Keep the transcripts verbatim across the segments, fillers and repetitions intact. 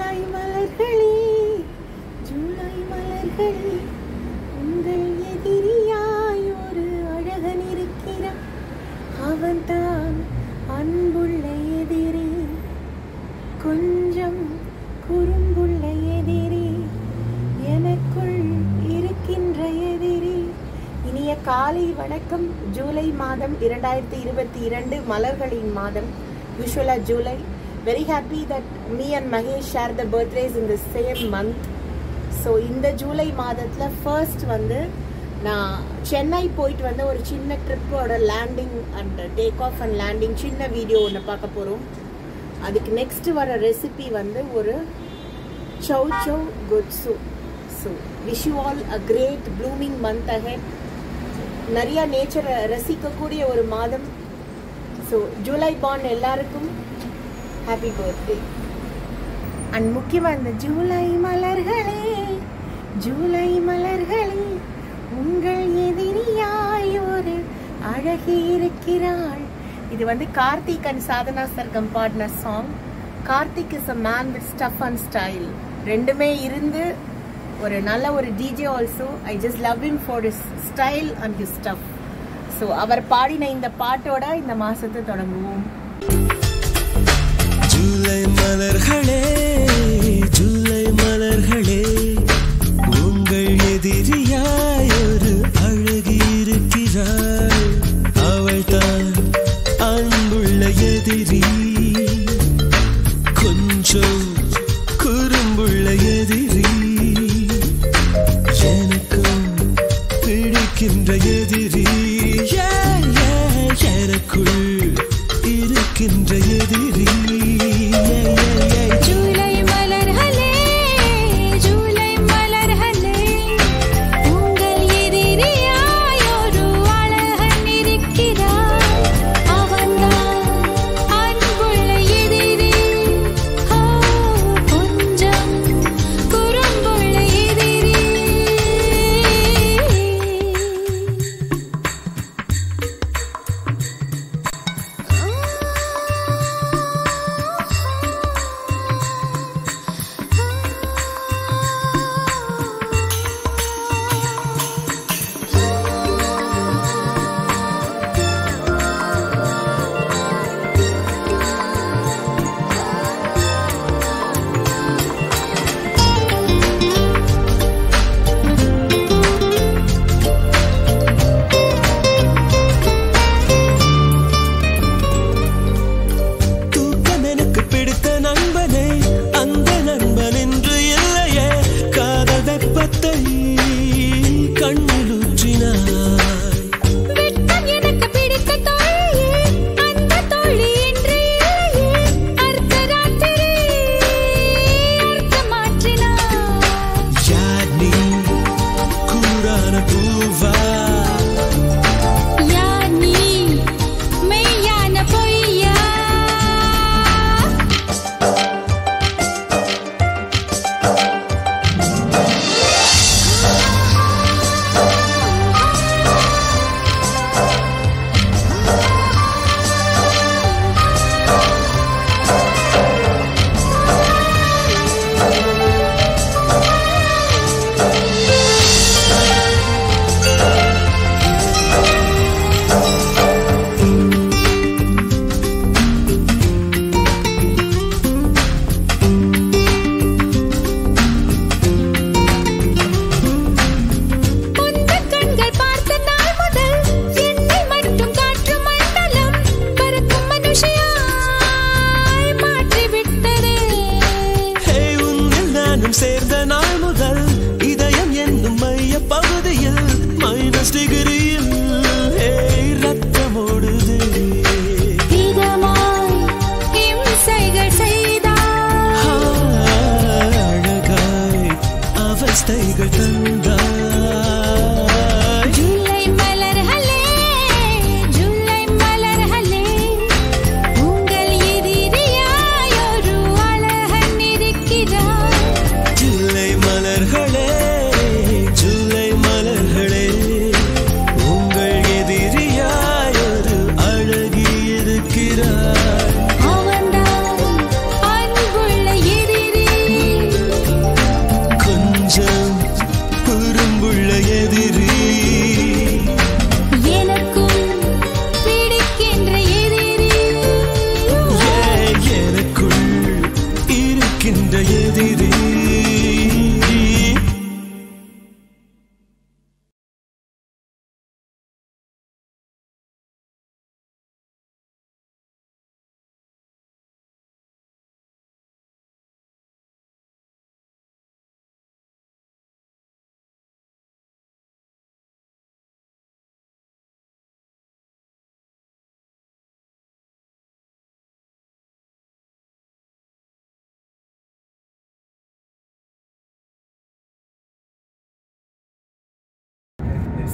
ஜூலை மலர்களே ஜூலை மலர்களே உங்கள் எதிரியாய் ஒரு அழகன் இருக்கிறான் அவன்தான் அன்புள்ள எதிரி கொஞ்சம் குறும்புள்ள எதிரி எனக்குள் இருக்கின்ற எதிரி. இனிய காலை வணக்கம். ஜூலை மாதம் இரண்டாயிரத்தி இருபத்தி இரண்டு மலர்களின் மாதம். Usually July. Very happy that me and Mahesh share the birthdays in the same month. So இந்த ஜூலை மாதத்தில் ஃபர்ஸ்ட் வந்து நான் சென்னை போயிட்டு வந்து ஒரு சின்ன ட்ரிப்போட landing and take off and landing சின்ன வீடியோ ஒன்று பார்க்க போகிறோம். அதுக்கு நெக்ஸ்ட் வர ரெசிபி வந்து ஒரு chow chow kootu. So wish you all a great blooming month ahead. நிறைய நேச்சரை ரசிக்கக்கூடிய ஒரு மாதம். ஸோ ஜூலை பார்ன் எல்லாருக்கும் ஹாப்பி பர்த்டே. அண்ட் முக்கியமாக இந்த ஜூலை மலர்களே ஜூலை மலர்களே உங்கள் எதிரியாய் ஒரு அழகி இருக்கிறாள். இது வந்து கார்த்திக் அண்ட் சாதனா சர்க்கம் பாடின song. Karthik is a man with stuff and style. ரெண்டுமே இருந்து ஒரு நல்ல ஒரு DJ also. I just love him for his style and his stuff. So அவர் பாடின இந்த பாட்டோட இந்த மாசத்தை தொடங்குவோம். ஜூலை மலர்களே ஜூலை மலர்களே உங்கள் எதிரியாய் ஒரு அழகி இருக்கிறாள் அவள்தான் அன்புள்ள எதிரி கொஞ்சம் குறும்புள்ள எதிரி எனக்கும் பிடிக்கின்ற எதிரி எனக்குள் இருக்கின்ற எதிரி.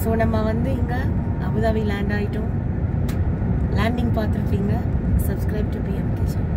ஸோ நம்ம வந்து இங்கே அபுதாபி லேண்ட் ஆகிட்டோம். லேண்டிங் பார்த்துருப்பீங்க. Subscribe to PM kitchen.